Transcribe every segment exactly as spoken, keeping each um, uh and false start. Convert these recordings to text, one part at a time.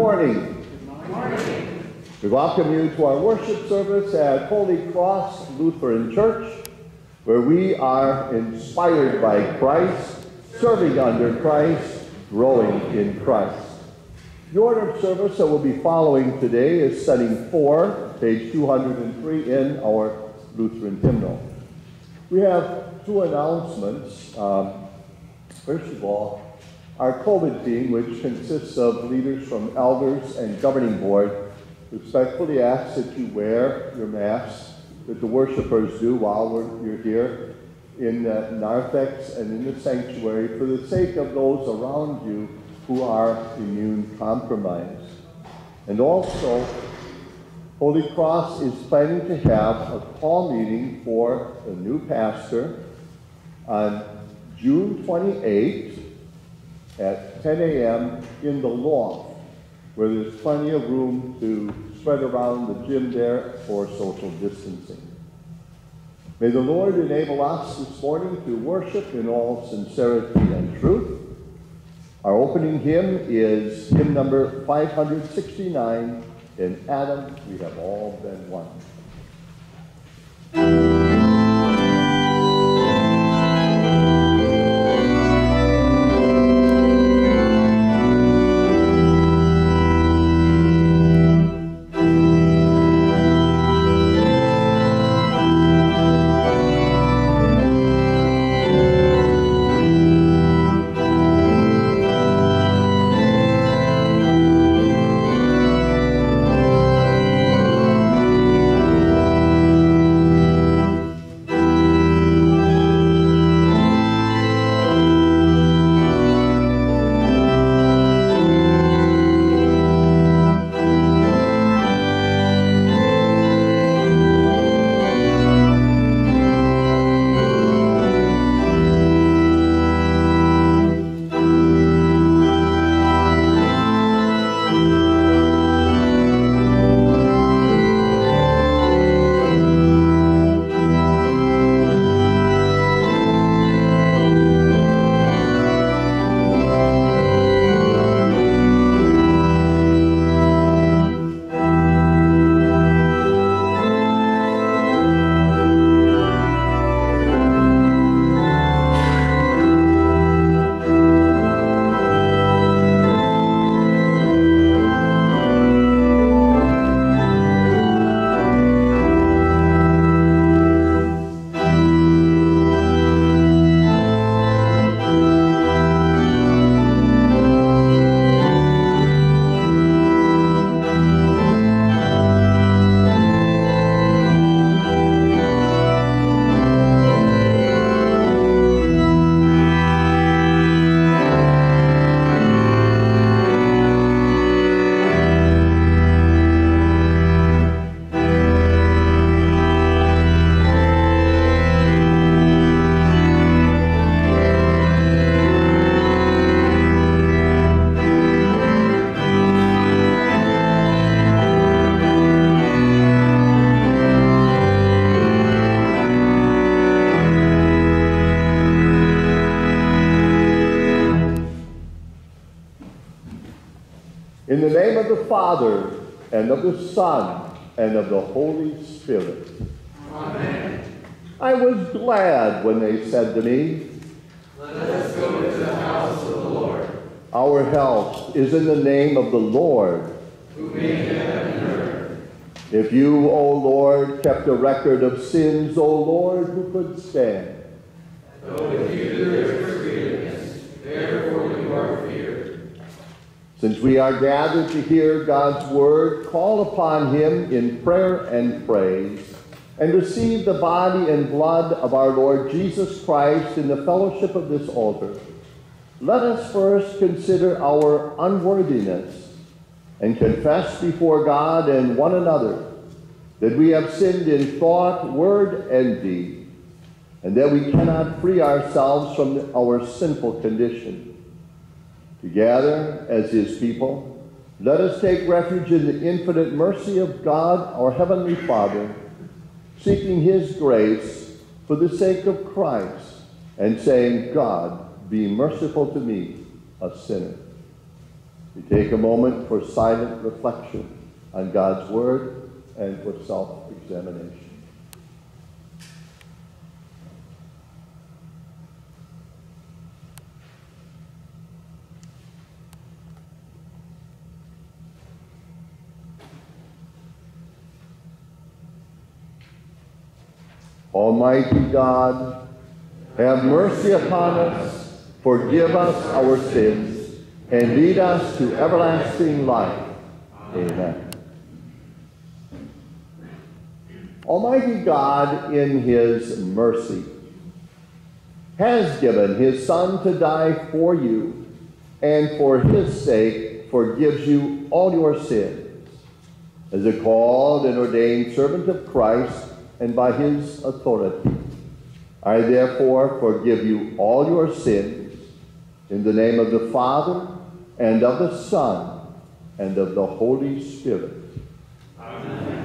morning. Good morning. We welcome you to our worship service at Holy Cross Lutheran Church, where we are inspired by Christ, serving under Christ, growing in Christ. The order of service that we'll be following today is setting four, page two hundred three in our Lutheran hymnal. We have two announcements. Um, first of all, our COVID team, which consists of leaders from elders and governing board, respectfully ask that you wear your masks that the worshipers do while we're, you're here in the narthex and in the sanctuary for the sake of those around you who are immune compromised. And also, Holy Cross is planning to have a call meeting for the new pastor on June twenty-eighth at ten a m in the loft, where there's plenty of room to spread around the gym there for social distancing. May the Lord enable us this morning to worship in all sincerity and truth. Our opening hymn is hymn number five hundred sixty-nine, In Adam We Have All Been One. In the name of the Father, and of the Son, and of the Holy Spirit. Amen. I was glad when they said to me, Let us go to the house of the Lord. Our health is in the name of the Lord, who made heaven and earth. If you, O Lord, kept a record of sins, O Lord, who could stand? Though with you there is forgiveness, therefore you are feared. Since we are gathered to hear God's word, call upon him in prayer and praise, and receive the body and blood of our Lord Jesus Christ in the fellowship of this altar. Let us first consider our unworthiness and confess before God and one another that we have sinned in thought, word, and deed, and that we cannot free ourselves from our sinful condition. Together, as his people, let us take refuge in the infinite mercy of God, our Heavenly Father, seeking his grace for the sake of Christ, and saying, God, be merciful to me, a sinner. We take a moment for silent reflection on God's word and for self-examination. Almighty God, have mercy upon us, forgive us our sins, and lead us to everlasting life. Amen. Almighty God, in his mercy, has given his Son to die for you, and for his sake forgives you all your sins. As a called and ordained servant of Christ, and by his authority, I therefore forgive you all your sins, in the name of the Father, and of the Son, and of the Holy Spirit. Amen.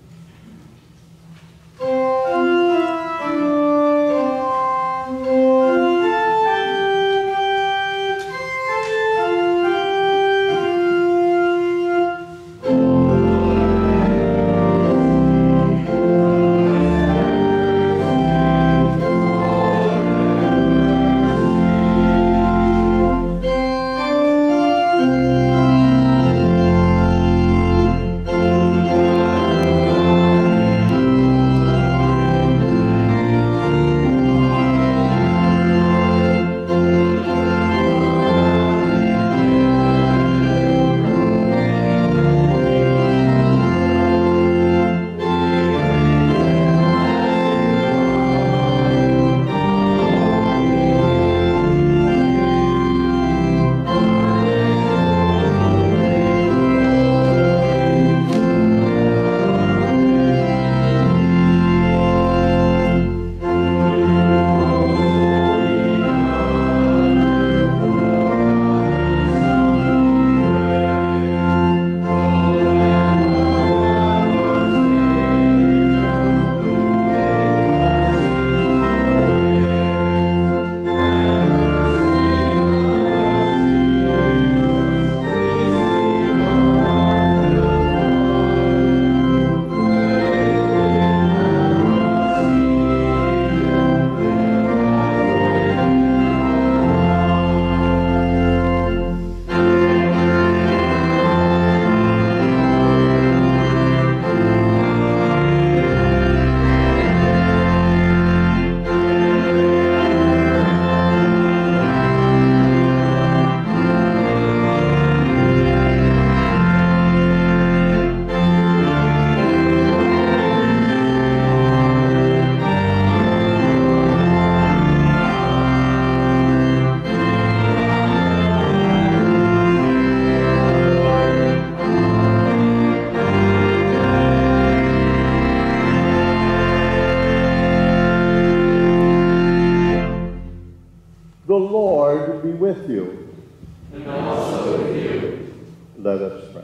With you. And also with you. Let us pray.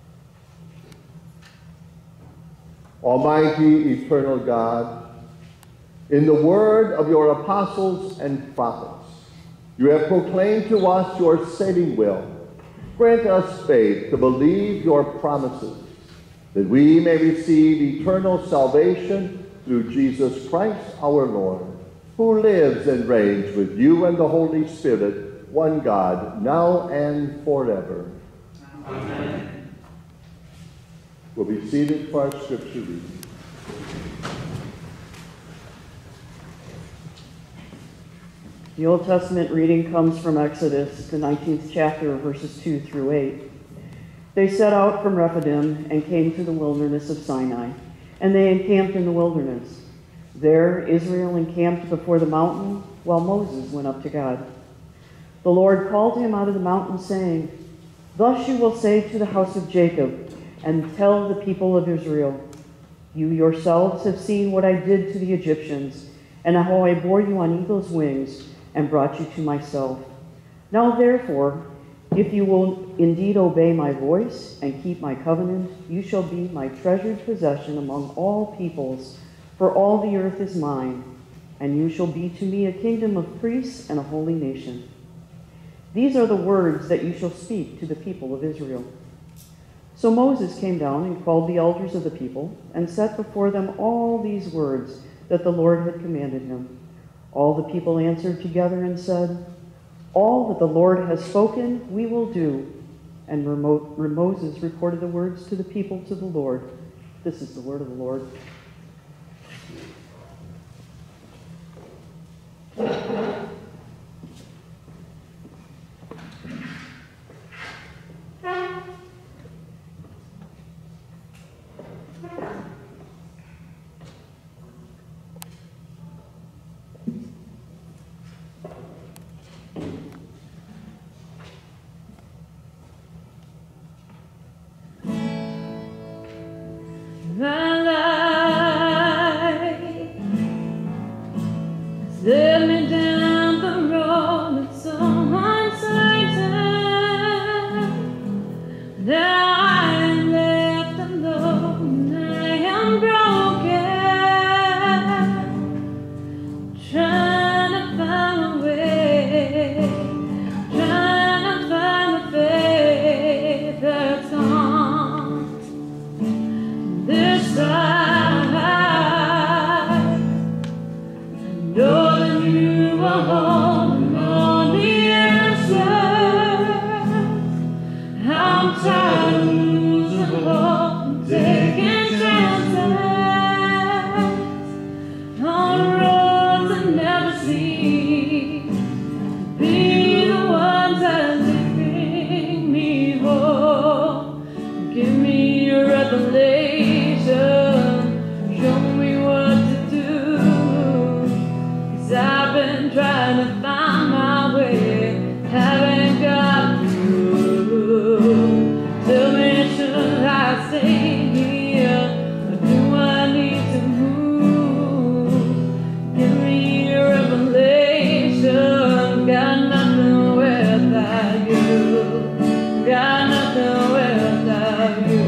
Almighty, eternal God, in the word of your apostles and prophets, you have proclaimed to us your saving will. Grant us faith to believe your promises, that we may receive eternal salvation through Jesus Christ our Lord, who lives and reigns with you and the Holy Spirit, one God, now and forever. Amen. We'll be seated for our scripture reading. The Old Testament reading comes from Exodus, the nineteenth chapter, verses two through eight. They set out from Rephidim and came to the wilderness of Sinai, and they encamped in the wilderness. There Israel encamped before the mountain, while Moses went up to God. The Lord called him out of the mountain, saying, "Thus you will say to the house of Jacob, and tell the people of Israel, you yourselves have seen what I did to the Egyptians, and how I bore you on eagle's wings, and brought you to myself. Now therefore, if you will indeed obey my voice, and keep my covenant, you shall be my treasured possession among all peoples, for all the earth is mine, and you shall be to me a kingdom of priests and a holy nation. These are the words that you shall speak to the people of Israel." So Moses came down and called the elders of the people and set before them all these words that the Lord had commanded him. All the people answered together and said, "All that the Lord has spoken, we will do." And Remo- Moses reported the words to the people to the Lord. This is the word of the Lord. Led me down the road that's so uncertain. Now I am left alone, I am broken, trying to find a way, trying to find the faith that's on this side. Know that you are holding on the answers. I'm tired of losing hope and taking chances on roads that never seem to be the ones that bring me home. Give me your revelation, show me what to do. I've been trying to find my way, haven't got through. Tell me, should I stay here, or do I need to move? Give me a revelation, got nothing without you, got nothing without you.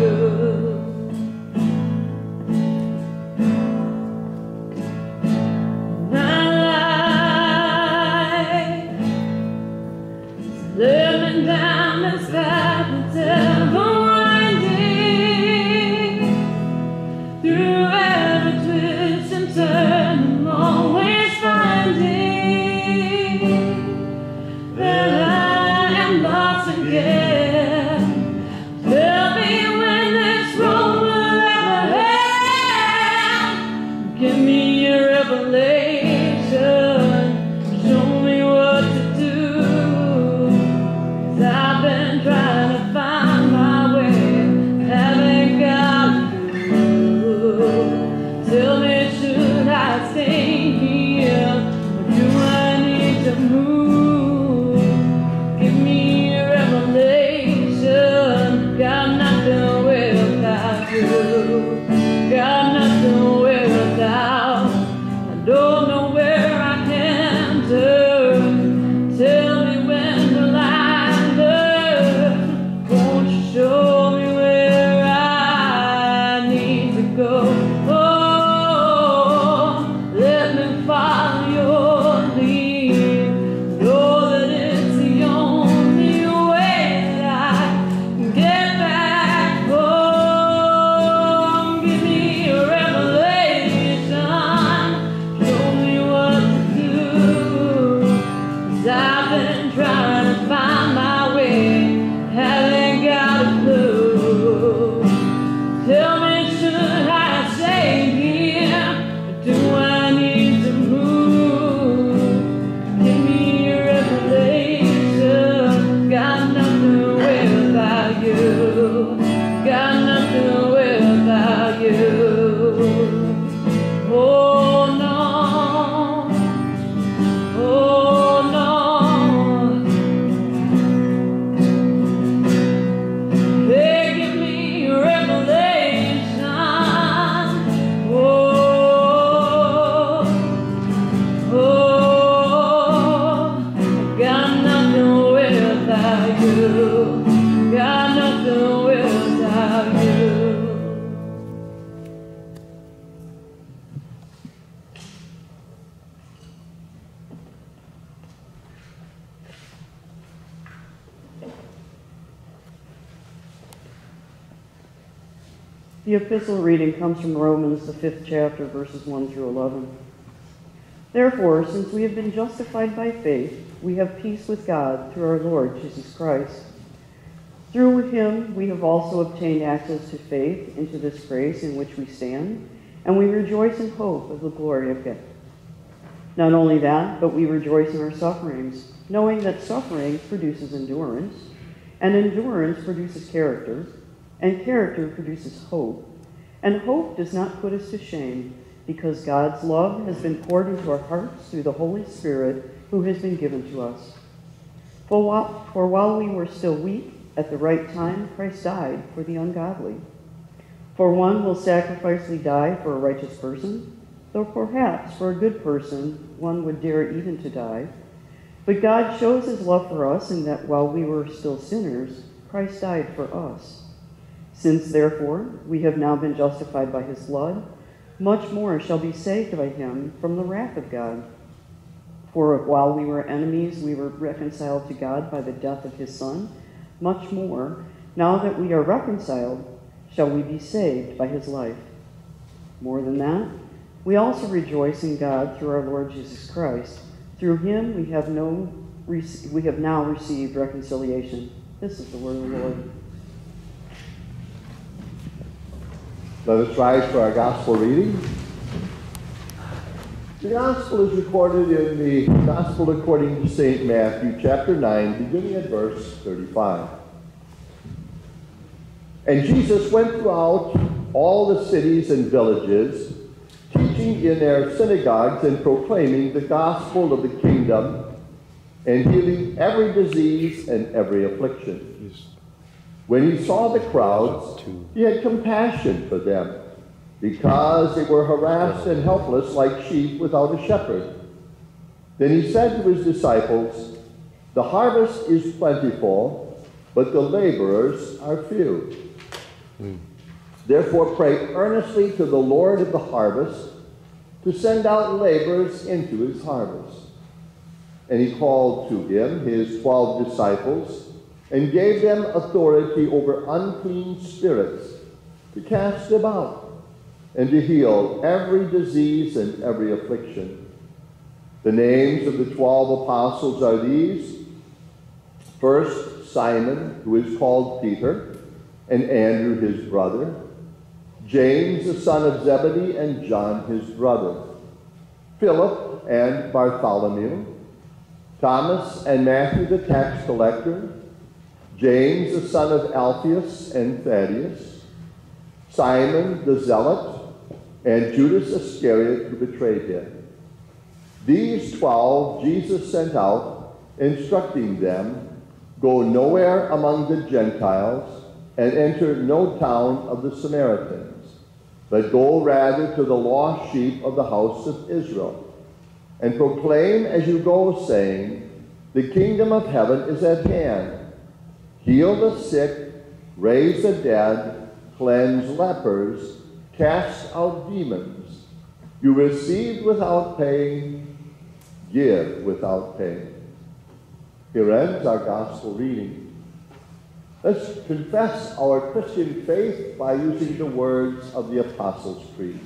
The epistle reading comes from Romans, the fifth chapter, verses one through eleven. Therefore, since we have been justified by faith, we have peace with God through our Lord Jesus Christ. Through him we have also obtained access to faith into this grace in which we stand, and we rejoice in hope of the glory of God. Not only that, but we rejoice in our sufferings, knowing that suffering produces endurance, and endurance produces character, and character produces hope. And hope does not put us to shame, because God's love has been poured into our hearts through the Holy Spirit who has been given to us. For while, for while we were still weak, at the right time Christ died for the ungodly. For one will sacrificially die for a righteous person, though perhaps for a good person one would dare even to die. But God shows his love for us in that while we were still sinners, Christ died for us. Since, therefore, we have now been justified by his blood, much more shall be saved by him from the wrath of God. For while we were enemies, we were reconciled to God by the death of his Son. Much more, now that we are reconciled, shall we be saved by his life. More than that, we also rejoice in God through our Lord Jesus Christ. Through him we have, no, we have now received reconciliation. This is the word of the Lord. Let us rise for our gospel reading. The gospel is recorded in the Gospel according to Saint Matthew, chapter nine, beginning at verse thirty-five. And Jesus went throughout all the cities and villages, teaching in their synagogues and proclaiming the gospel of the kingdom, and healing every disease and every affliction. When he saw the crowds, he had compassion for them, because they were harassed and helpless like sheep without a shepherd. Then he said to his disciples, "The harvest is plentiful, but the laborers are few. Mm. Therefore pray earnestly to the Lord of the harvest to send out laborers into his harvest." And he called to him his twelve disciples and gave them authority over unclean spirits to cast them out and to heal every disease and every affliction. The names of the twelve apostles are these: first, Simon, who is called Peter, and Andrew his brother, James the son of Zebedee, and John his brother, Philip and Bartholomew, Thomas and Matthew the tax collector, James the son of Alphaeus and Thaddeus, Simon the zealot, and Judas Iscariot who betrayed him. These twelve Jesus sent out, instructing them, "Go nowhere among the Gentiles, and enter no town of the Samaritans, but go rather to the lost sheep of the house of Israel, and proclaim as you go, saying, the kingdom of heaven is at hand. Heal the sick, raise the dead, cleanse lepers, cast out demons. You received without paying, give without paying." Here ends our gospel reading. Let's confess our Christian faith by using the words of the Apostles' Creed.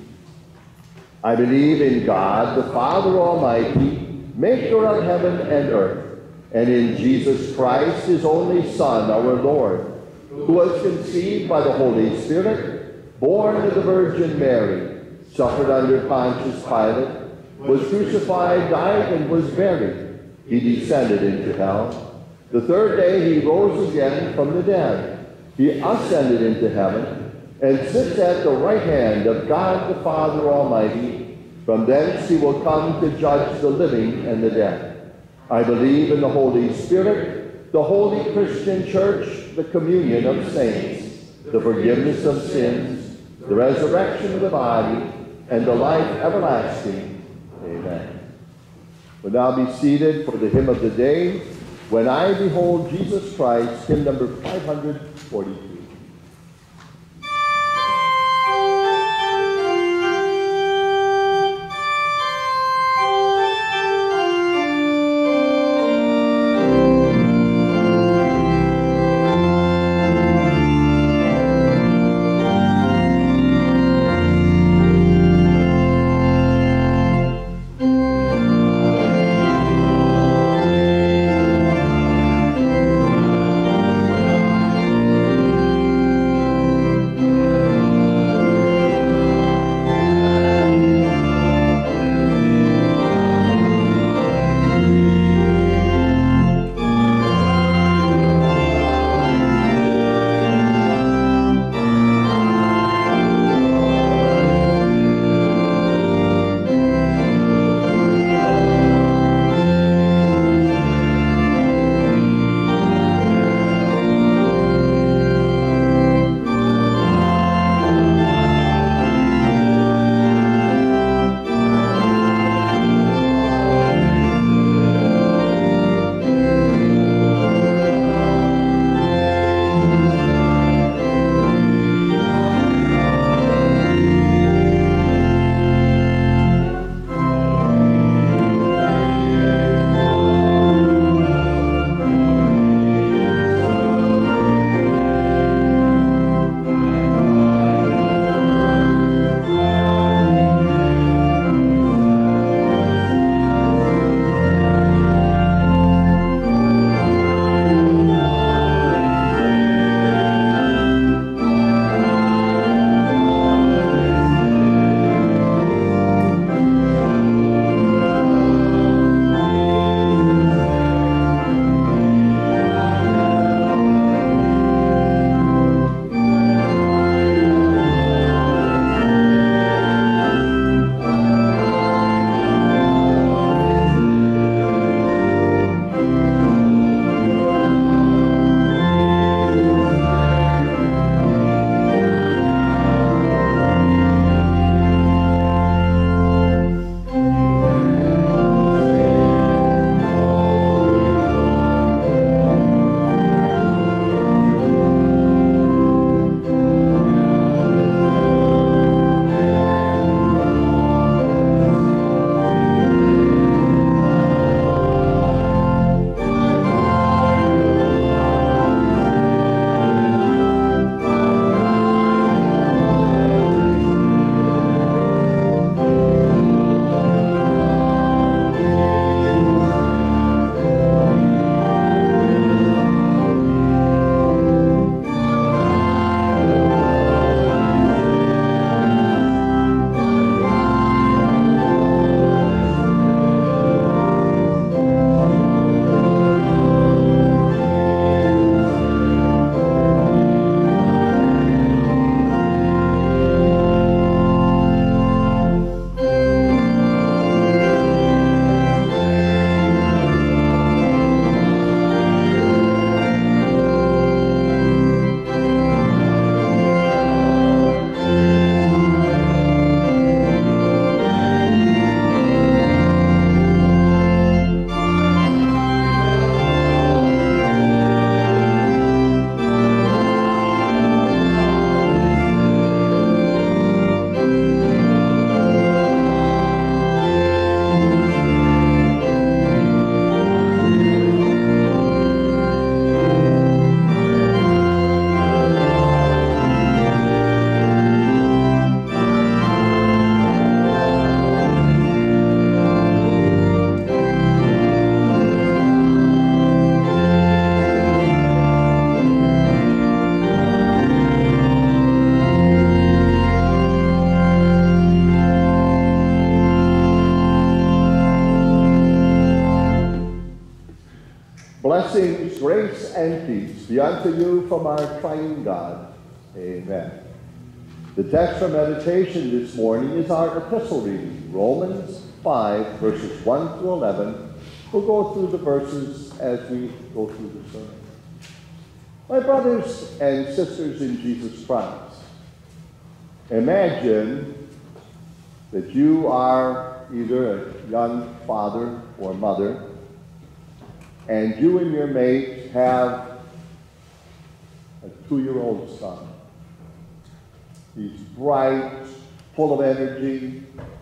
I believe in God, the Father Almighty, maker of heaven and earth, and in Jesus Christ, his only Son, our Lord, who was conceived by the Holy Spirit, born of the Virgin Mary, suffered under Pontius Pilate, was crucified, died, and was buried. He descended into hell. The third day he rose again from the dead. He ascended into heaven, and sits at the right hand of God the Father Almighty. From thence he will come to judge the living and the dead. I believe in the Holy Spirit, the holy Christian Church, the communion of saints, the forgiveness of sins, the resurrection of the body, and the life everlasting. Amen. We'll now be seated for the hymn of the day, When I Behold Jesus Christ, hymn number five hundred forty-two. Blessings, grace, and peace be unto you from our triune God. Amen. The text for meditation this morning is our epistle reading, Romans five, verses one through eleven. We'll go through the verses as we go through the sermon. My brothers and sisters in Jesus Christ, imagine that you are either a young father or mother, and you and your mate have a two-year-old son. He's bright, full of energy.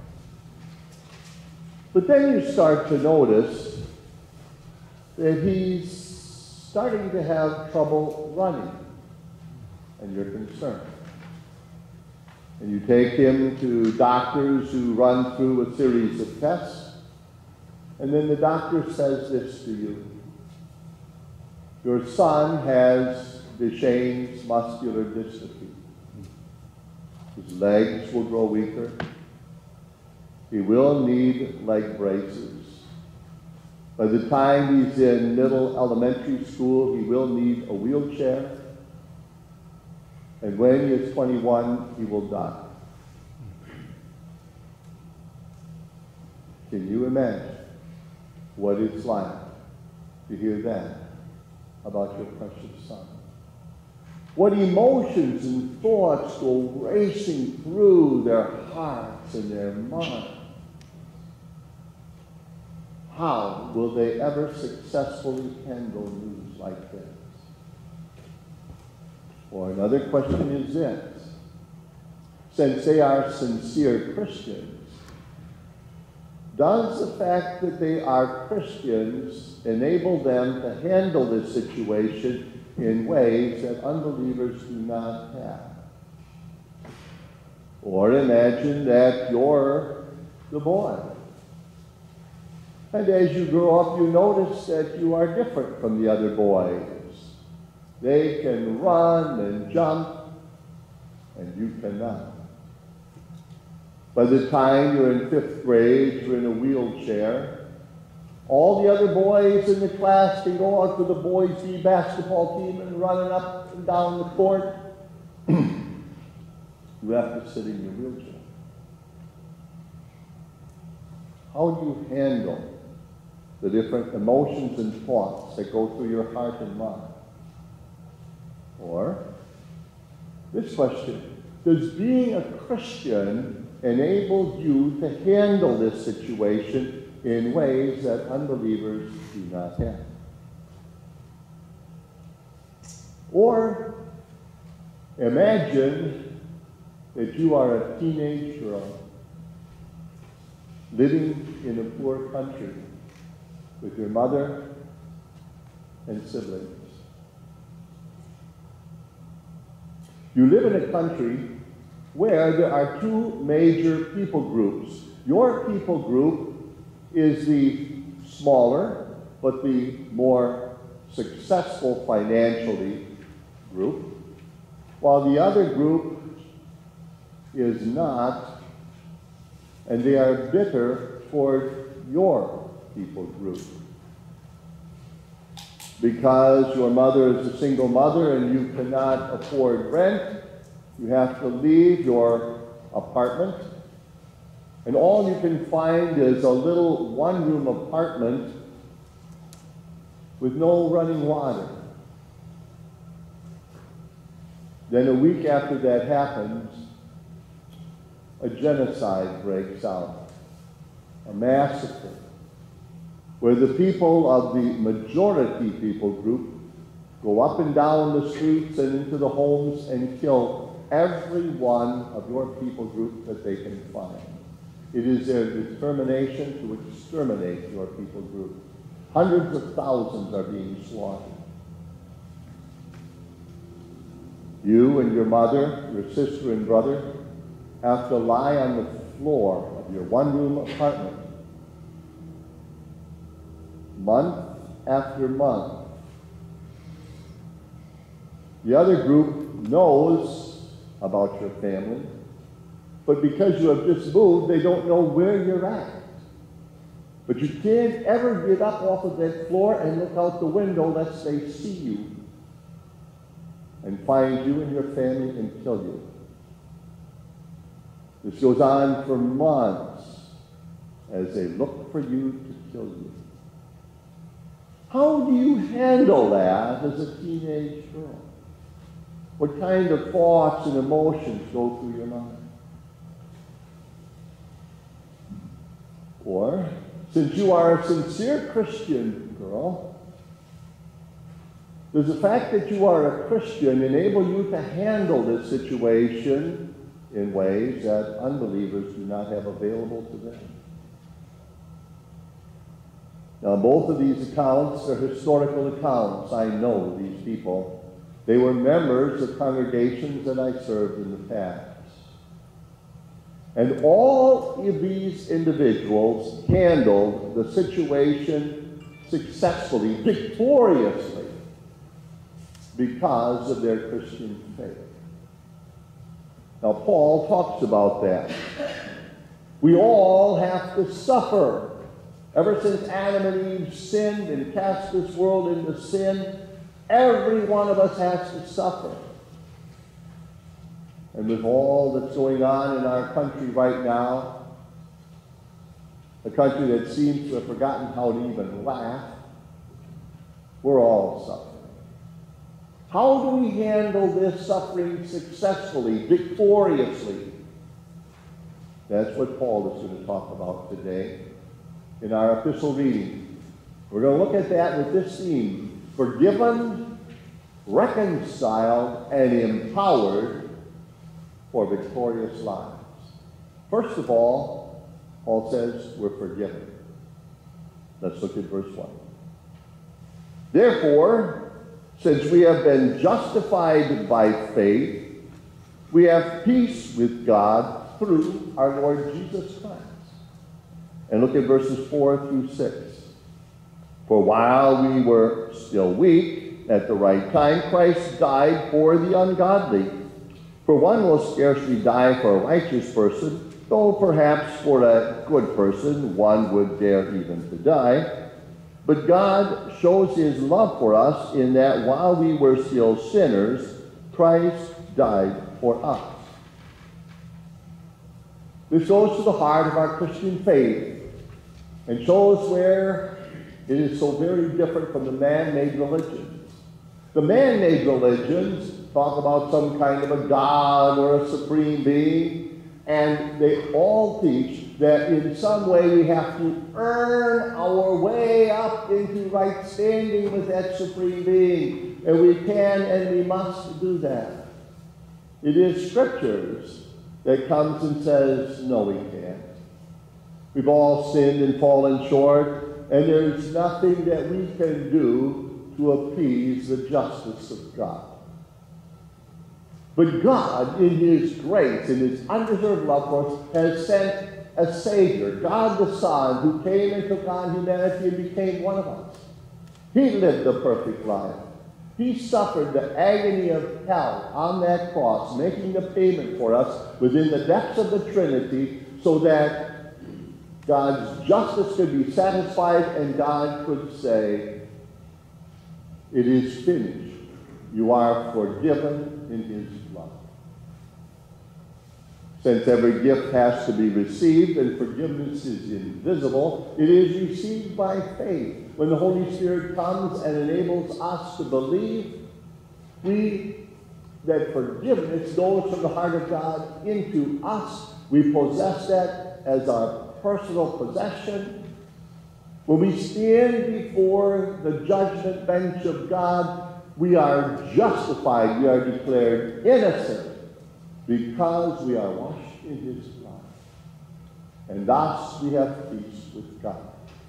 But then you start to notice that he's starting to have trouble running, and you're concerned. And you take him to doctors who run through a series of tests, and then the doctor says this to you: your son has Duchenne's muscular dystrophy. His legs will grow weaker. He will need leg braces. By the time he's in middle elementary school, he will need a wheelchair. And when he is twenty-one, he will die. Can you imagine what it's like to hear that about your precious son? What emotions and thoughts go racing through their hearts and their minds? How will they ever successfully handle news like this? Or another question is this: since they are sincere Christians, does the fact that they are Christians enable them to handle this situation in ways that unbelievers do not have? Or imagine that you're the boy. And as you grow up, you notice that you are different from the other boys. They can run and jump, and you cannot. By the time you're in fifth grade, you're in a wheelchair. All the other boys in the class can go out to the boys' B basketball team and run up and down the court. You have to sit in your wheelchair. How do you handle the different emotions and thoughts that go through your heart and mind? Or this question: does being a Christian enable you to handle this situation in ways that unbelievers do not have? Or imagine that you are a teenage girl living in a poor country with your mother and siblings. You live in a country where there are two major people groups. Your people group is the smaller, but the more successful financially group, while the other group is not, and they are bitter toward your people group. Because your mother is a single mother and you cannot afford rent, you have to leave your apartment, and all you can find is a little one-room apartment with no running water. Then a week after that happens, a genocide breaks out, a massacre, where the people of the majority people group go up and down the streets and into the homes and kill every one of your people group that they can find. It is their determination to exterminate your people group. Hundreds of thousands are being slaughtered. You and your mother, your sister and brother have to lie on the floor of your one-room apartment month after month. The other group knows about your family, but because you have just moved, they don't know where you're at. But you can't ever get up off of that floor and look out the window lest they see you and find you and your family and kill you. This goes on for months as they look for you to kill you. How do you handle that as a teenage girl? What kind of thoughts and emotions go through your mind? Or, since you are a sincere Christian girl, does the fact that you are a Christian enable you to handle this situation in ways that unbelievers do not have available to them? Now, both of these accounts are historical accounts. I know these people. They were members of congregations that I served in the past. And all of these individuals handled the situation successfully, victoriously, because of their Christian faith. Now, Paul talks about that. We all have to suffer. Ever since Adam and Eve sinned and cast this world into sin, every one of us has to suffer. And with all that's going on in our country right now, a country that seems to have forgotten how to even laugh, we're all suffering. How do we handle this suffering successfully, victoriously? That's what Paul is going to talk about today in our epistle reading. We're going to look at that with this theme: forgiven, reconciled, and empowered for victorious lives. First of all, Paul says we're forgiven. Let's look at verse one. Therefore, since we have been justified by faith, we have peace with God through our Lord Jesus Christ. And look at verses four through six. For while we were still weak, at the right time, Christ died for the ungodly. For one will scarcely die for a righteous person, though perhaps for a good person one would dare even to die. But God shows his love for us in that while we were still sinners, Christ died for us. This goes to the heart of our Christian faith and shows where it is so very different from the man-made religions. The man-made religions talk about some kind of a God or a supreme being, and they all teach that in some way we have to earn our way up into right standing with that supreme being. And we can and we must do that. It is Scriptures that comes and says, no, we can't. We've all sinned and fallen short, and there's nothing that we can do to appease the justice of God. But God, in his grace, in his undeserved love for us, has sent a Savior, God the Son, who came and took on humanity and became one of us. He lived the perfect life. He suffered the agony of hell on that cross, making the payment for us within the depths of the Trinity, so that God's justice could be satisfied and God could say, it is finished. You are forgiven in his love. Since every gift has to be received and forgiveness is invisible, it is received by faith. When the Holy Spirit comes and enables us to believe, we, that forgiveness goes from the heart of God into us. We possess that as our personal possession. When we stand before the judgment bench of God, we are justified, we are declared innocent because we are washed in his blood. And thus we have peace with God.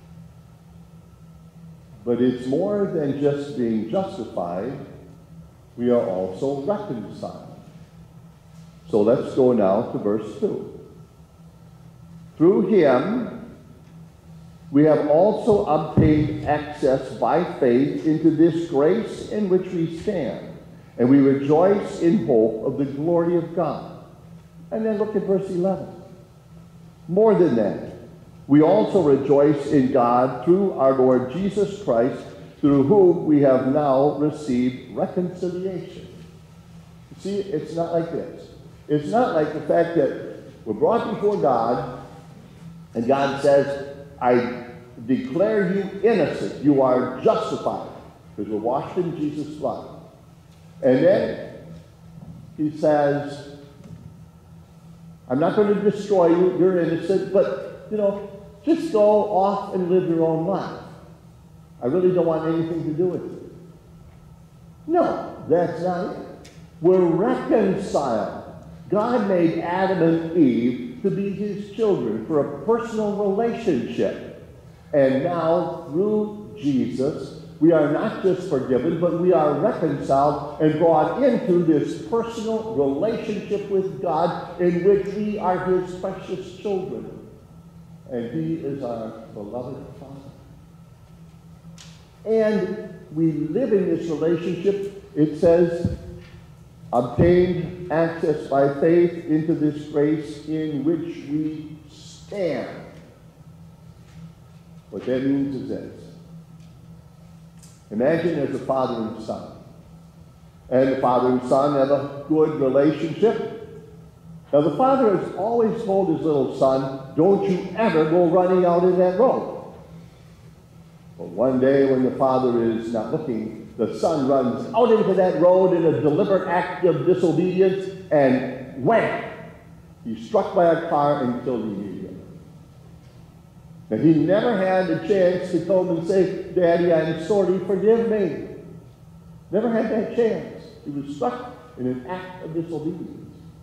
But it's more than just being justified, we are also reconciled. So let's go now to verse two. Through him, we have also obtained access by faith into this grace in which we stand, and we rejoice in hope of the glory of God. And then look at verse eleven. More than that, we also rejoice in God through our Lord Jesus Christ, through whom we have now received reconciliation. You see, it's not like this. It's not like the fact that we're brought before God, and God says, I declare you innocent. You are justified, because we're washed in Jesus' blood. And then he says, I'm not going to destroy you. You're innocent, but, you know, just go off and live your own life. I really don't want anything to do with you. No, that's not it. We're reconciled. God made Adam and Eve to be his children for a personal relationship. And now, through Jesus, we are not just forgiven, but we are reconciled and brought into this personal relationship with God in which we are his precious children. And he is our beloved Father. And we live in this relationship, it says, obtained access by faith into this grace in which we stand. What that means is this. Imagine there's a father and son. And the father and son have a good relationship. Now the father has always told his little son, don't you ever go running out in that road. But one day when the father is not looking, the son runs out into that road in a deliberate act of disobedience, and wham! He's struck by a car and killed immediately. Now he never had a chance to come and say, Daddy, I'm sorry, forgive me. Never had that chance. He was struck in an act of disobedience.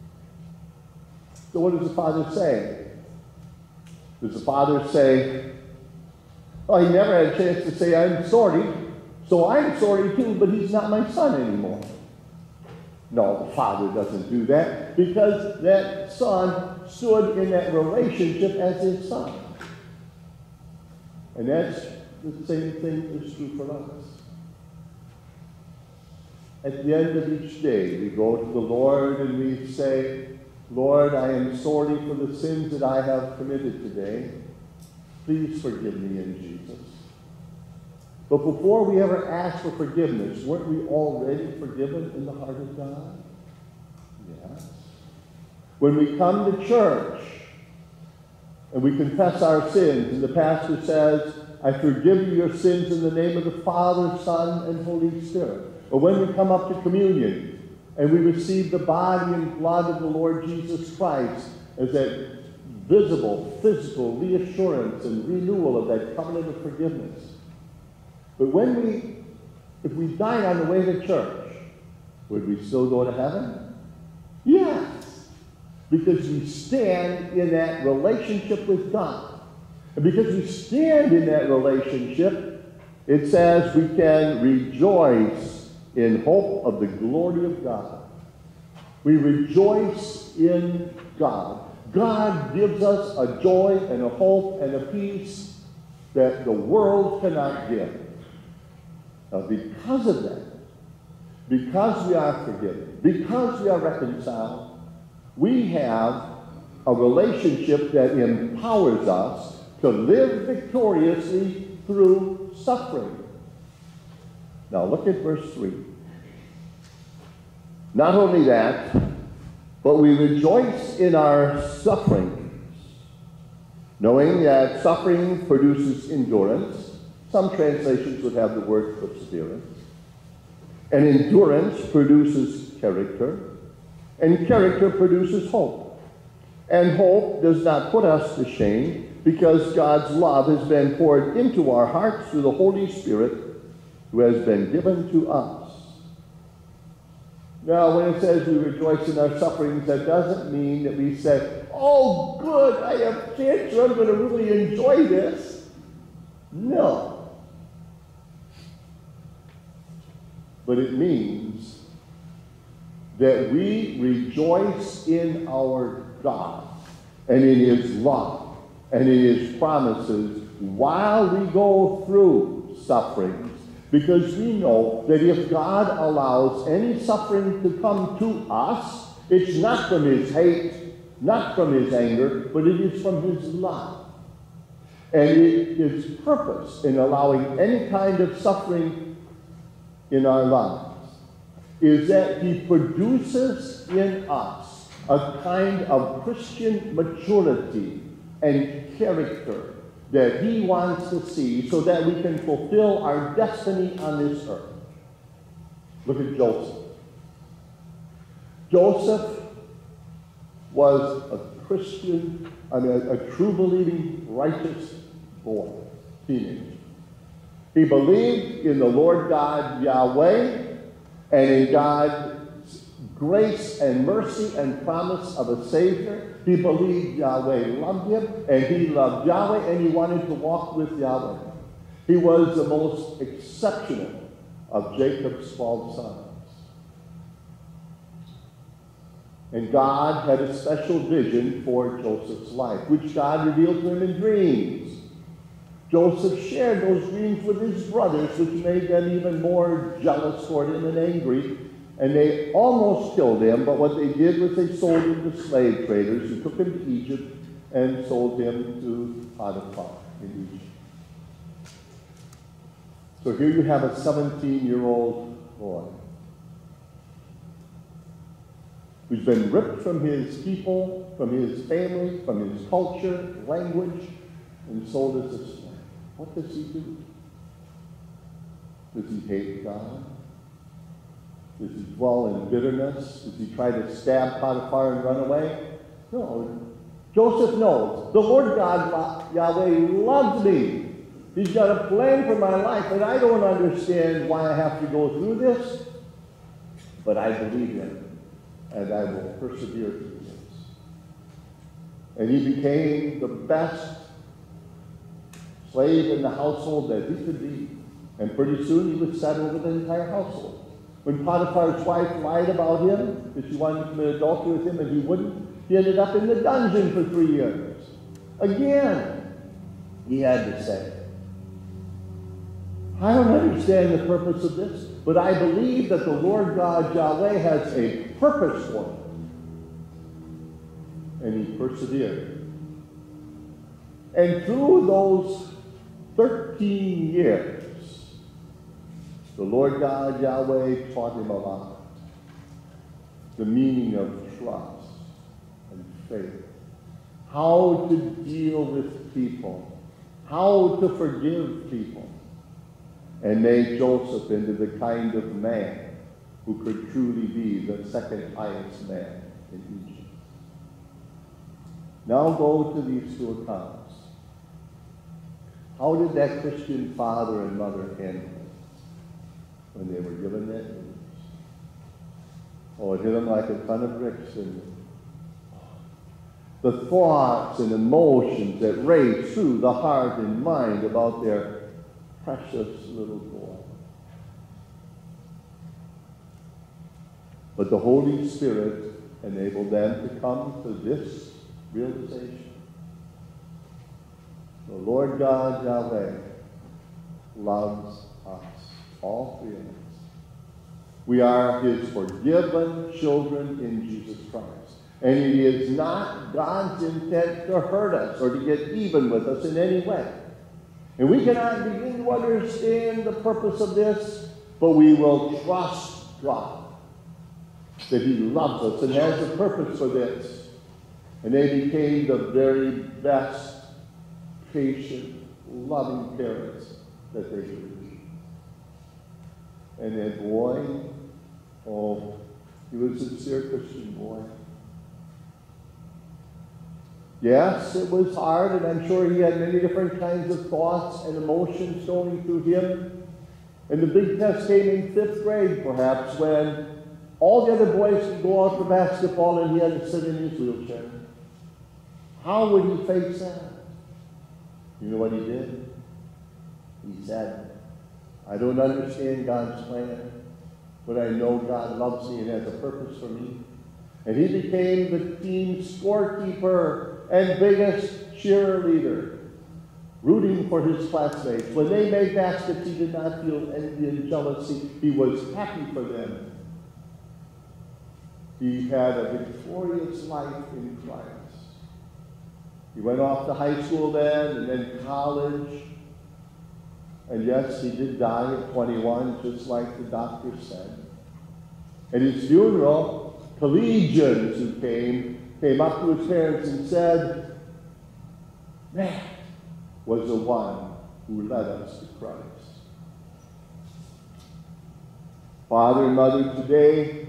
So what does the father say? Does the father say, oh, he never had a chance to say, I'm sorry, so I'm sorry too, but he's not my son anymore. No, the father doesn't do that, because that son stood in that relationship as his son. And that's the same thing is true for us. At the end of each day, we go to the Lord and we say, Lord, I am sorry for the sins that I have committed today. Please forgive me in Jesus. But before we ever ask for forgiveness, weren't we already forgiven in the heart of God? Yes. When we come to church and we confess our sins, and the pastor says, I forgive you your sins in the name of the Father, Son, and Holy Spirit. Or when we come up to communion and we receive the body and blood of the Lord Jesus Christ as that visible, physical reassurance and renewal of that covenant of forgiveness. But when we, if we died on the way to church, would we still go to heaven? Yes, because we stand in that relationship with God. And because we stand in that relationship, it says we can rejoice in hope of the glory of God. We rejoice in God. God gives us a joy and a hope and a peace that the world cannot give. Now, because of that, because we are forgiven, because we are reconciled, we have a relationship that empowers us to live victoriously through suffering. Now, look at verse three. Not only that, but we rejoice in our sufferings, knowing that suffering produces endurance. Some translations would have the word perseverance. And endurance produces character, and character produces hope. And hope does not put us to shame, because God's love has been poured into our hearts through the Holy Spirit who has been given to us. Now, when it says we rejoice in our sufferings, that doesn't mean that we say, oh, good, I have cancer, I'm going to really enjoy this. No. But it means that we rejoice in our God and in his love and in his promises while we go through sufferings, because we know that if God allows any suffering to come to us, it's not from his hate, not from his anger, but it is from his love. And his purpose in allowing any kind of suffering in our lives is that he produces in us a kind of Christian maturity and character that he wants to see so that we can fulfill our destiny on this earth. Look at Joseph. Joseph was a Christian, I mean, a, a true believing, righteous boy, teenager. He believed in the Lord God Yahweh and in God's grace and mercy and promise of a Savior. He believed Yahweh loved him, and he loved Yahweh, and he wanted to walk with Yahweh. He was the most exceptional of Jacob's twelve sons. And God had a special vision for Joseph's life, which God revealed to him in dreams. Joseph shared those dreams with his brothers, which made them even more jealous toward him and angry. And they almost killed him, but what they did was they sold him to slave traders who took him to Egypt and sold him to Potiphar in Egypt. So here you have a seventeen-year-old boy who's been ripped from his people, from his family, from his culture, language, and sold as a slave. What does he do? Does he hate God? Does he dwell in bitterness? Does he try to stab Potiphar and run away? No. Joseph knows the Lord God, Yahweh, loves me. He's got a plan for my life, and I don't understand why I have to go through this, but I believe him, and I will persevere through this. And he became the best slave in the household that he could be. And pretty soon he would set over the entire household. When Potiphar's wife lied about him, that she wanted to commit adultery with him and he wouldn't, he ended up in the dungeon for three years. Again, he had to say, I don't understand the purpose of this, but I believe that the Lord God Yahweh has a purpose for it. And he persevered. And through those thirteen years, the Lord God Yahweh taught him a lot. The meaning of trust and faith. How to deal with people. How to forgive people. And made Joseph into the kind of man who could truly be the second highest man in Egypt. Now go to these two accounts. How did that Christian father and mother handle it when they were given that news? Oh, it hit them like a ton of bricks. And the thoughts and emotions that raced through the heart and mind about their precious little boy. But the Holy Spirit enabled them to come to this realization. The Lord God Yahweh loves us, all three of us. We are his forgiven children in Jesus Christ. And it is not God's intent to hurt us or to get even with us in any way. And we cannot begin to understand the purpose of this, but we will trust God that he loves us and has a purpose for this. And they became the very best, patient, loving parents that they could be. And that boy, oh, he was a sincere Christian boy. Yes, it was hard, and I'm sure he had many different kinds of thoughts and emotions going through him. And the big test came in fifth grade, perhaps, when all the other boys could go out for basketball and he had to sit in his wheelchair. How would he face that? You know what he did? He said, I don't understand God's plan, but I know God loves me and has a purpose for me. And he became the team scorekeeper and biggest cheerleader, rooting for his classmates. When they made baskets, he did not feel envy and jealousy. He was happy for them. He had a victorious life in Christ. He went off to high school then, and then college. And yes, he did die at twenty-one, just like the doctor said. At his funeral, collegians who came, came up to his parents and said, "That was the one who led us to Christ." Father and Mother, today,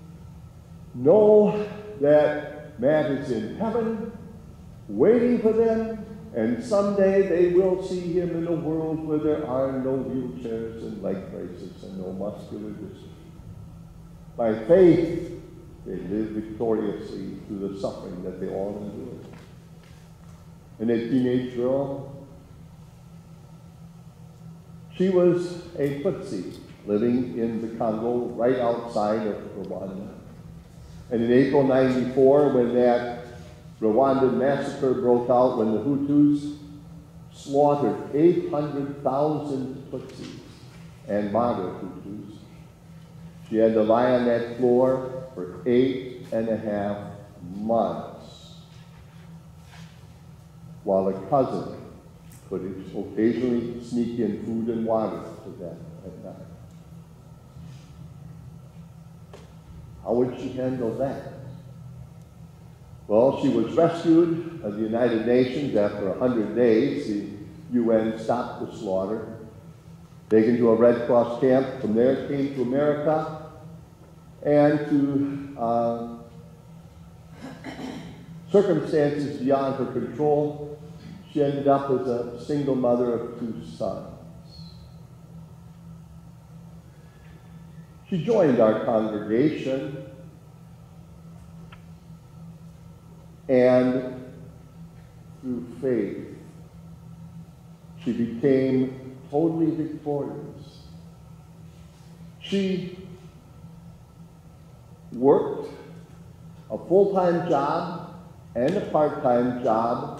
know that Matt is in heaven, waiting for them, and someday they will see him in a world where there are no wheelchairs and leg braces and no muscular dystrophy. By faith, they live victoriously through the suffering that they all endured. And a teenage girl, she was a Tutsi living in the Congo right outside of Rwanda. And in April ninety-four, when that Rwandan massacre broke out, when the Hutus slaughtered eight hundred thousand Tutsis and moderate Hutus, she had to lie on that floor for eight and a half months while a cousin could occasionally sneak in food and water to them at night. How would she handle that? Well, she was rescued of the United Nations after one hundred days. The U N stopped the slaughter. Taken to a Red Cross camp. From there, came to America. And to uh, circumstances beyond her control, she ended up as a single mother of two sons. She joined our congregation, and through faith, she became totally victorious. She worked a full-time job and a part-time job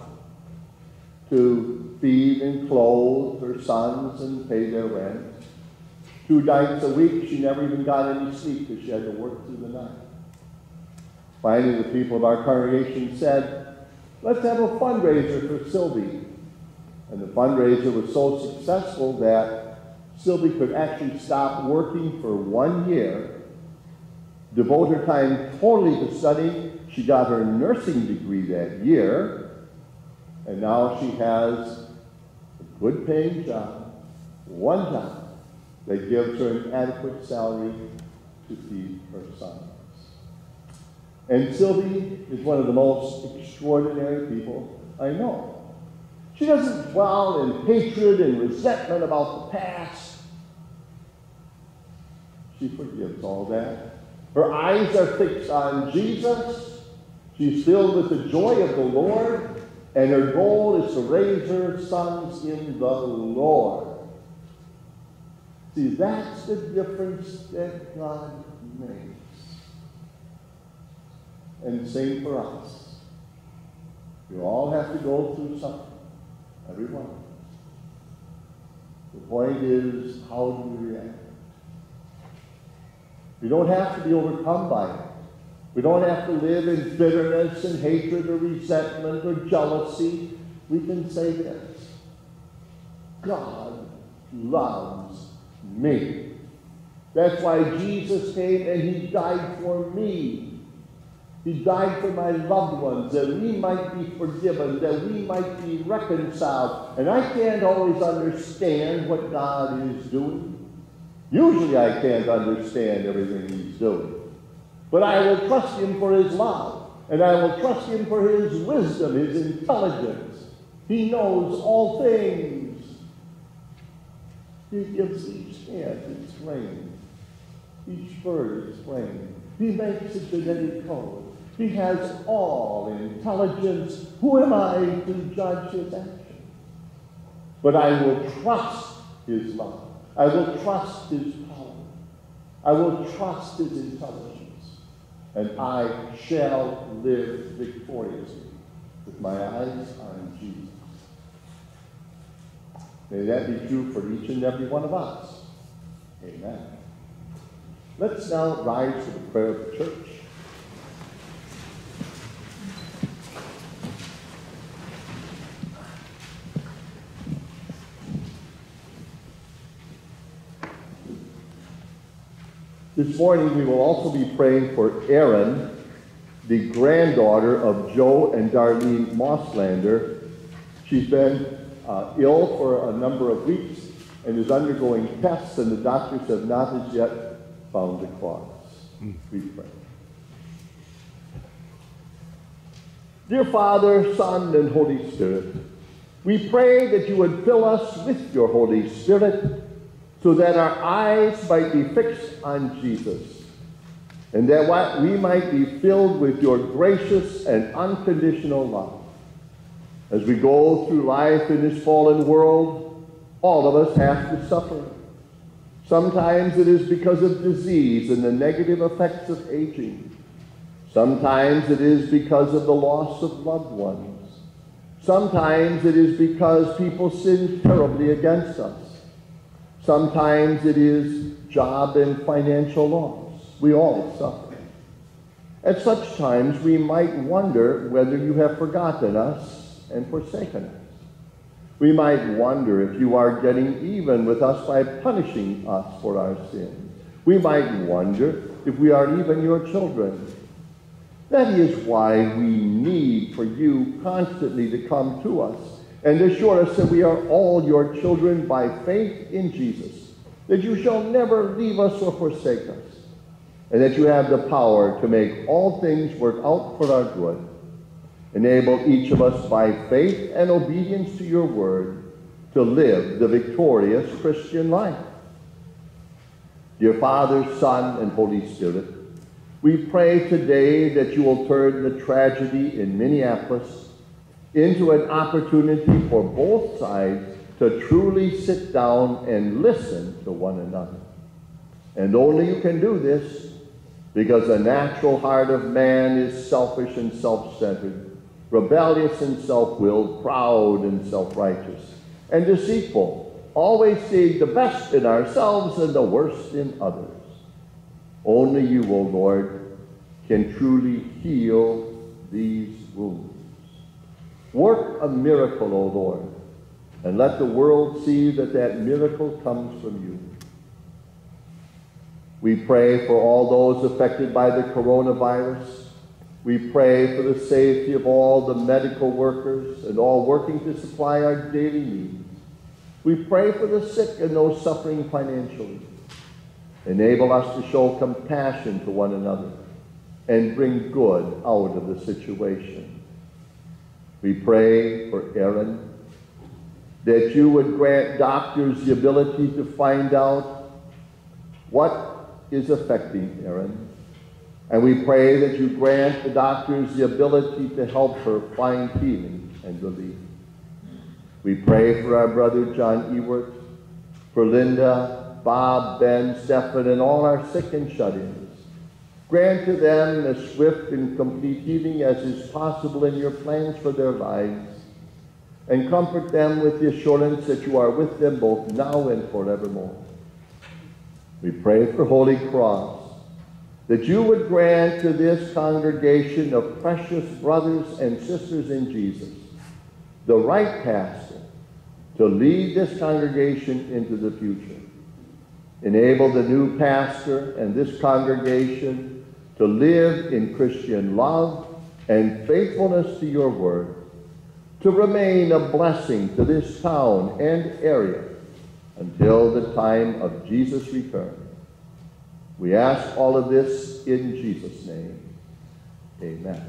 to feed and clothe her sons and pay their rent. Two nights a week, she never even got any sleep because she had to work through the night. Finally, the people of our congregation said, "Let's have a fundraiser for Sylvie." And the fundraiser was so successful that Sylvie could actually stop working for one year, devote her time totally to studying. She got her nursing degree that year, and now she has a good paying job, one job, that gives her an adequate salary to feed her sons. And Sylvie is one of the most extraordinary people I know. She doesn't dwell in hatred and resentment about the past. She forgives all that. Her eyes are fixed on Jesus. She's filled with the joy of the Lord, and her goal is to raise her sons in the Lord. See, that's the difference that God makes. And same for us. We all have to go through something. Everyone. The point is, how do we react? We don't have to be overcome by it. We don't have to live in bitterness and hatred or resentment or jealousy. We can say this: God loves me. That's why Jesus came and he died for me. He died for my loved ones, that we might be forgiven, that we might be reconciled. And I can't always understand what God is doing. Usually I can't understand everything he's doing. But I will trust him for his love, and I will trust him for his wisdom, his intelligence. He knows all things. He gives each ant its rain, each bird its rain. He makes a genetic code. He has all intelligence. Who am I to judge his action? But I will trust his love. I will trust his power. I will trust his intelligence. And I shall live victoriously with my eyes on Jesus. May that be true for each and every one of us. Amen. Let's now rise to the prayer of the church. This morning we will also be praying for Erin, the granddaughter of Joe and Darlene Mosslander. She's been uh, ill for a number of weeks and is undergoing tests, and the doctors have not as yet found the cause. Mm. We pray. Dear Father, Son, and Holy Spirit, we pray that you would fill us with your Holy Spirit so that our eyes might be fixed on Jesus, and that we might be filled with your gracious and unconditional love. As we go through life in this fallen world, all of us have to suffer. Sometimes it is because of disease and the negative effects of aging. Sometimes it is because of the loss of loved ones. Sometimes it is because people sin terribly against us. Sometimes it is job and financial loss. We all suffer. At such times, we might wonder whether you have forgotten us and forsaken us. We might wonder if you are getting even with us by punishing us for our sins. We might wonder if we are even your children. That is why we need for you constantly to come to us and assure us that we are all your children by faith in Jesus, that you shall never leave us or forsake us, and that you have the power to make all things work out for our good. Enable each of us by faith and obedience to your word to live the victorious Christian life. Dear Father, Son, and Holy Spirit, we pray today that you will turn the tragedy in Minneapolis into an opportunity for both sides to truly sit down and listen to one another. And only you can do this because the natural heart of man is selfish and self-centered, rebellious and self-willed, proud and self-righteous, and deceitful, always seeing the best in ourselves and the worst in others. Only you, O Lord, can truly heal these wounds. Work a miracle, O Lord, and let the world see that that miracle comes from you. We pray for all those affected by the coronavirus. We pray for the safety of all the medical workers and all working to supply our daily needs. We pray for the sick and those suffering financially. Enable us to show compassion to one another and bring good out of the situation. We pray for Erin, that you would grant doctors the ability to find out what is affecting Erin. And we pray that you grant the doctors the ability to help her find healing and relief. We pray for our brother John Ewert, for Linda, Bob, Ben, Stephen, and all our sick and shut-ins. Grant to them as swift and complete healing as is possible in your plans for their lives, and comfort them with the assurance that you are with them both now and forevermore. We pray for Holy Cross, that you would grant to this congregation of precious brothers and sisters in Jesus the right pastor to lead this congregation into the future. Enable the new pastor and this congregation to live in Christian love and faithfulness to your word, to remain a blessing to this town and area until the time of Jesus' return. We ask all of this in Jesus' name. Amen.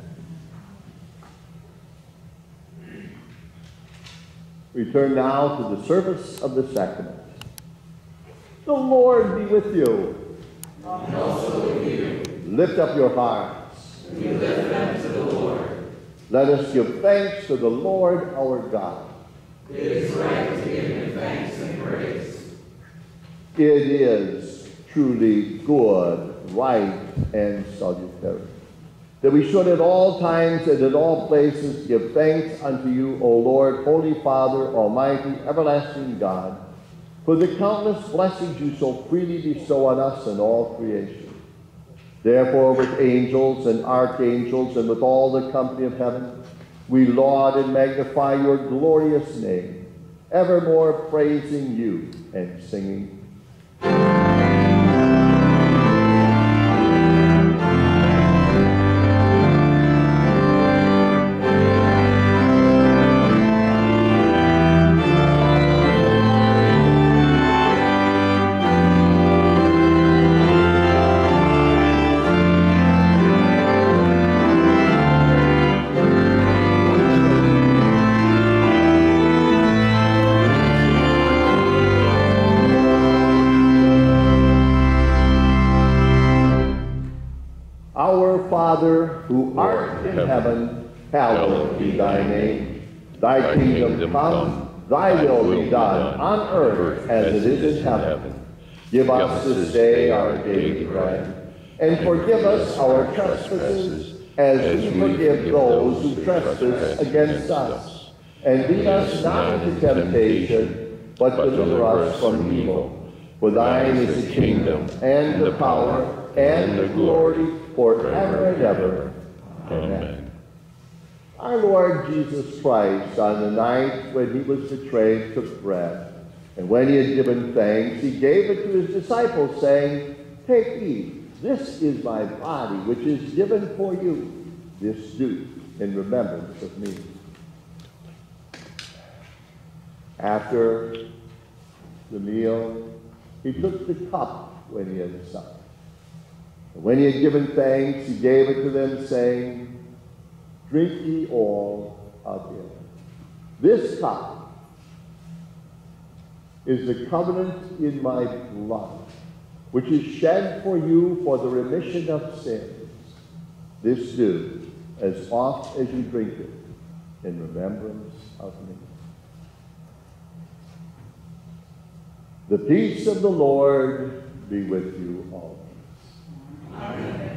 We turn now to the service of the sacrament. The Lord be with you. And also with you. Lift up your hearts. We lift them to the Lord. Let us give thanks to the Lord our God. It is right to give him thanks and praise. It is truly good, right, and salutary that we should at all times and at all places give thanks unto you, O Lord, Holy Father, Almighty, everlasting God, for the countless blessings you so freely bestow on us and all creation. Therefore, with angels and archangels and with all the company of heaven, we laud and magnify your glorious name, evermore praising you and singing. Father, who art in heaven, hallowed be thy name. Thy kingdom come, thy will be done on earth as it is in heaven. Give us this day our daily bread, and forgive us our trespasses as we forgive those who trespass against us. And lead us not into temptation, but deliver us from evil. For thine is the kingdom, and the power, and the glory, forever and ever. Amen. Our Lord Jesus Christ, on the night when he was betrayed, took bread. And when he had given thanks, he gave it to his disciples, saying, Take, eat. This is my body, which is given for you. This do in remembrance of me. After the meal, he took the cup when he had supped. And when he had given thanks, he gave it to them, saying, Drink ye all of it. This cup is the covenant in my blood, which is shed for you for the remission of sins. This do as oft as you drink it in remembrance of me. The peace of the Lord be with you always. Amen.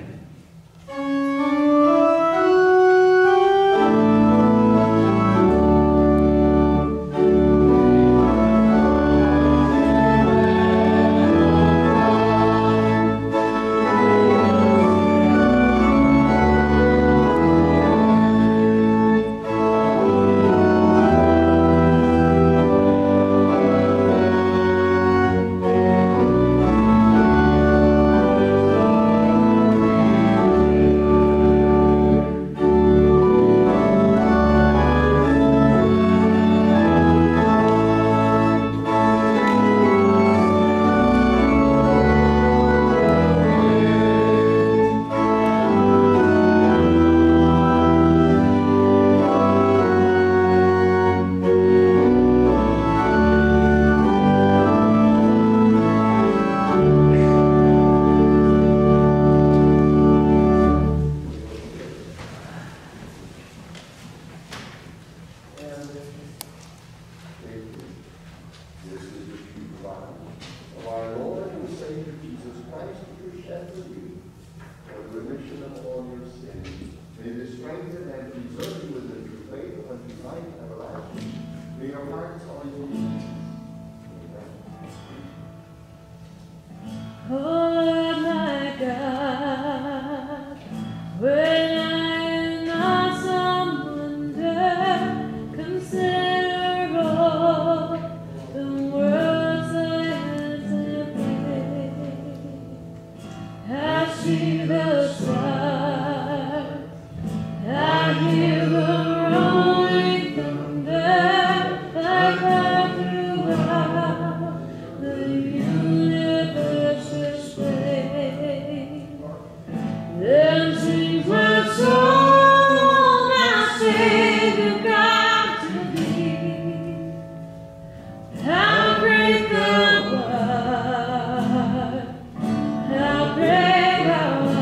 How great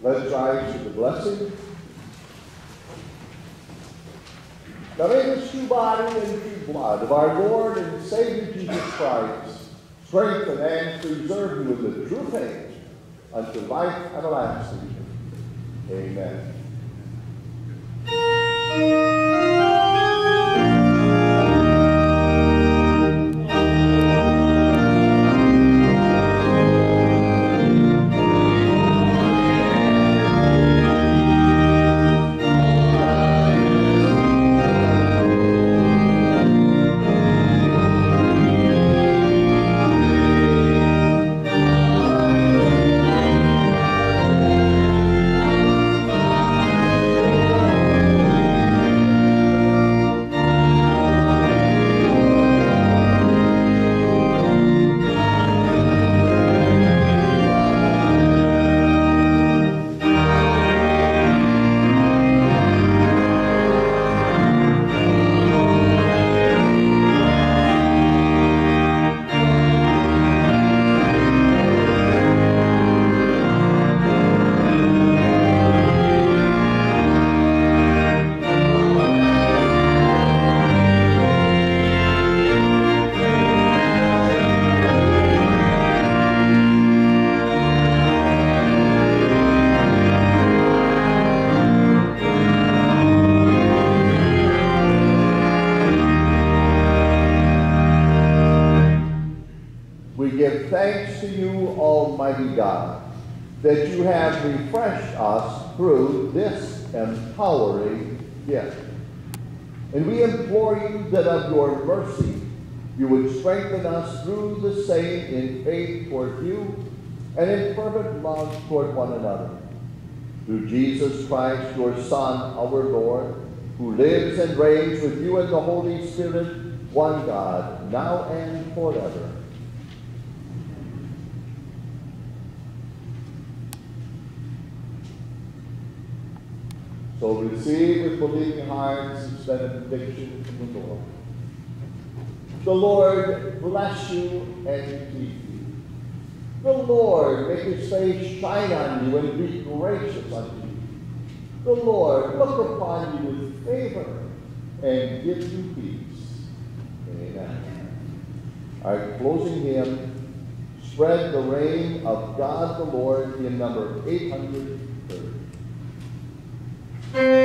Let's rise to the blessing. Now may this true body and true blood of our Lord and Savior Jesus Christ strengthen and preserve you in the true faith unto life everlasting. Amen. Thanks to you, Almighty God, that you have refreshed us through this empowering gift. And we implore you that of your mercy you would strengthen us through the same in faith toward you and in fervent love toward one another. Through Jesus Christ, your Son, our Lord, who lives and reigns with you in the Holy Spirit, one God, now and forever. So receive with believing hearts this benediction from the Lord. The Lord bless you and keep you. The Lord make his face shine on you and be gracious unto you. The Lord look upon you with favor and give you peace. Amen. Our closing hymn, Spread the Reign of God the Lord, in number eight hundred thirty.